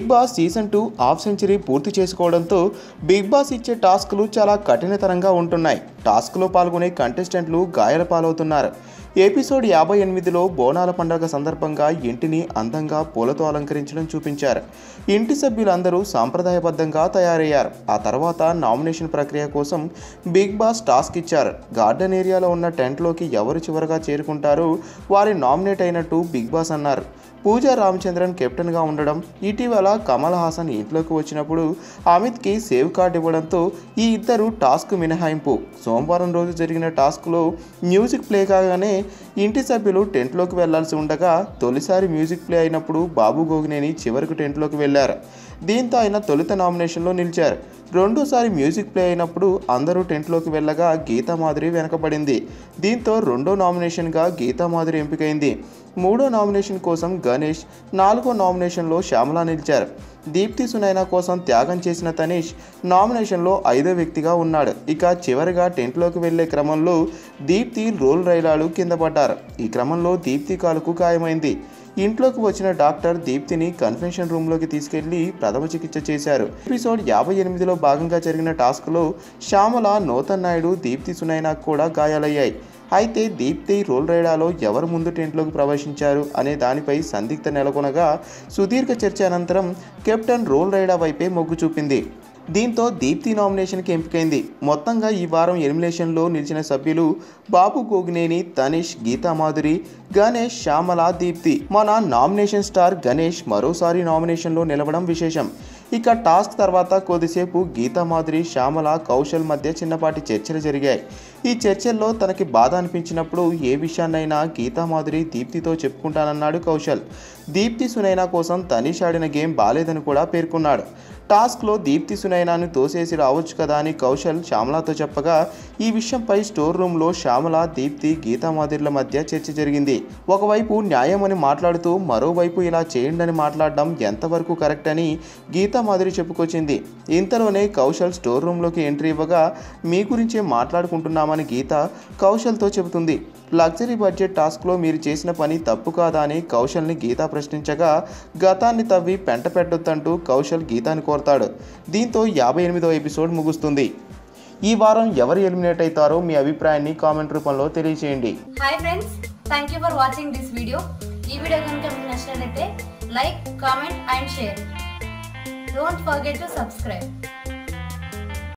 Big Boss season 2 half century పూర్తి చేసుకోవడంతో big boss ఇచ్చే టాస్క్లు చాలా కఠినతరంగా ఉంటున్నాయి. టాస్క్లో పాల్గొనే కంటెస్టెంట్లు గాయాల పాలవుతున్నారు. ఎపిసోడ్ 58లో బోనాల పండుగ సందర్భంగా ఇంటిని అందంగా పూలతో అలంకరించడం చూపించారు. ఇంటి సభ్యులందరూ సాంప్రదాయబద్ధంగా తయారయ్యారు. ఆ తర్వాత నామినేషన్ ప్రక్రియ కోసం బిగ్ బాస్ టాస్క్ ఇచ్చారు. గార్డెన్ ఏరియాలో ఉన్న టెంట్లోకి ఎవరు చివరగా చేరుకుంటారో వారి నామినేట్ అయినట్టు బిగ్ బాస్ అన్నారు. పూజా రామచంద్రన్ కెప్టెన్గా ఉండడం, ఇటీవల కమల్ హాసన్ ఇంట్లోకి వచ్చినప్పుడు అమిత్కి సేవ్ కార్డు ఇవ్వడంతో ఈ ఇద్దరు టాస్క్ మినహాయింపు. సోమవారం రోజు జరిగిన టాస్క్లో మ్యూజిక్ ప్లే కాగానే ఇంటి సభ్యులు టెంట్లోకి వెళ్లాల్సి ఉండగా తొలిసారి మ్యూజిక్ ప్లే అయినప్పుడు బాబు గోగినేని చివరికి టెంట్లోకి వెళ్లారు. దీంతో ఆయన తొలుత నామినేషన్లో నిలిచారు. రెండోసారి మ్యూజిక్ ప్లే అయినప్పుడు అందరూ టెంట్లోకి వెళ్ళగా గీతామాధురి వెనకబడింది. దీంతో రెండో నామినేషన్గా గీతామాధురి ఎంపికైంది. మూడో నామినేషన్ కోసం గణేష్, నాలుగో నామినేషన్లో శ్యామల నిలిచారు. దీప్తి సునైనా కోసం త్యాగం చేసిన తనీష్ నామినేషన్లో 5వ వ్యక్తిగా ఉన్నాడు. ఇక చివరిగా టెంట్లోకి వెళ్లే క్రమంలో దీప్తి రోల్ రైలాలు కింద పడ్డారు. ఈ క్రమంలో దీప్తి కాలుకు గాయమైంది. ఇంట్లోకి వచ్చిన డాక్టర్ దీప్తిని కన్ఫెషన్ రూమ్లోకి తీసుకెళ్లి ప్రథమ చికిత్స చేశారు. ఎపిసోడ్ 58లో భాగంగా జరిగిన టాస్క్లో శ్యామల, నూతన్ నాయుడు, దీప్తి సునైనాకు కూడా గాయాలయ్యాయి. అయితే దీప్తి రోల్ రైడాలో ఎవరు ముందు టెంట్లోకి ప్రవేశించారు అనే దానిపై సందిగ్ధత నెలకొనగా సుదీర్ఘ చర్చ అనంతరం కెప్టెన్ రోల్ రైడా వైపే మొగ్గు చూపింది. దీంతో దీప్తి నామినేషన్కి ఎంపికైంది. మొత్తంగా ఈ వారం ఎలిమినేషన్లో నిలిచిన సభ్యులు బాబు గోగినేని, తనీష్, గీతామాధురి, గణేష్, శ్యామల, దీప్తి. మన నామినేషన్ స్టార్ గణేష్ మరోసారి నామినేషన్లో నిలవడం విశేషం. ఇక టాస్క్ తర్వాత కొద్దిసేపు గీతామాధురి, శ్యామల, కౌశల్ మధ్య చిన్నపాటి చర్చలు జరిగాయి. ఈ చర్చల్లో తనకి బాధ అనిపించినప్పుడు ఏ విషయాన్నైనా గీతామాధురి దీప్తితో చెప్పుకుంటానన్నాడు కౌశల్. దీప్తి సునైనా కోసం తనీష్ ఆడిన గేమ్ బాలేదని కూడా పేర్కొన్నాడు. టాస్క్లో దీప్తి సునైనాను తోసేసి రావచ్చు కదా అని కౌశల్ శ్యామలతో చెప్పగా ఈ విషయంపై స్టోర్ రూమ్లో శ్యామల, దీప్తి, గీతామాధురిల మధ్య చర్చ జరిగింది. ఒకవైపు న్యాయం అని మాట్లాడుతూ మరోవైపు ఇలా చేయండి అని మాట్లాడడం ఎంతవరకు కరెక్ట్ అని గీతామాధురి చెప్పుకొచ్చింది. ఇంతలోనే కౌశల్ స్టోర్ రూమ్లోకి ఎంట్రీ ఇవ్వగా మీ గురించే మాట్లాడుకుంటున్నామని గీత కౌశల్తో చెబుతుంది. లగ్జరీ బడ్జెట్ టాస్క్లో మీరు చేసిన పని తప్పు కాదా అని కౌశల్ని గీత ప్రశ్నించగా గతాన్ని తవ్వి పెంట పెట్టొద్దంటూ కౌశల్ గీతాని కోరతాడు. దీంతో 58వ ఎపిసోడ్ ముగుస్తుంది. ఈ వారం ఎవరు ఎలిమినేట్ అవుతారో మీ అభిప్రాయాన్ని కామెంట్ రూపంలో తెలియజేయండి. Hi friends, thank you for watching this video. ఈ వీడియో కనుక మీకు నచ్చినట్లయితే like, comment and share. Don't forget to subscribe.